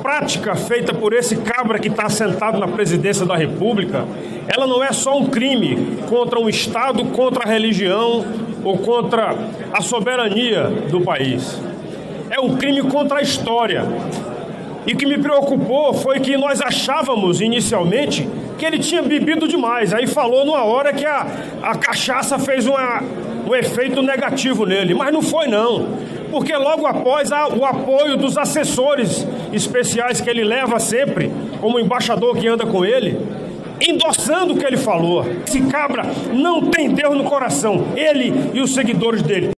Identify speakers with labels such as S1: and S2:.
S1: prática feita por esse cabra que está sentado na presidência da República, ela não é só um crime contra um Estado, contra a religião ou contra a soberania do país. É um crime contra a história. E o que me preocupou foi que nós achávamos inicialmente que ele tinha bebido demais. Aí falou numa hora que a cachaça fez um efeito negativo nele. Mas não foi não. Porque logo após o apoio dos assessores especiais que ele leva sempre, como embaixador que anda com ele, endossando o que ele falou. Esse cabra não tem Deus no coração. Ele e os seguidores dele.